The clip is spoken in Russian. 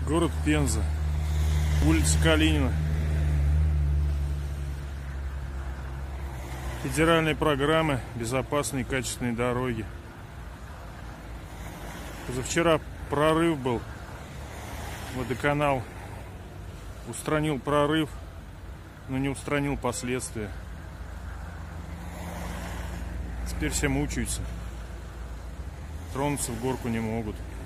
Город Пенза, улица Калинина. Федеральные программы безопасной и качественной дороги. Позавчера прорыв был. Водоканал устранил прорыв, но не устранил последствия. Теперь все мучаются. Тронуться в горку не могут.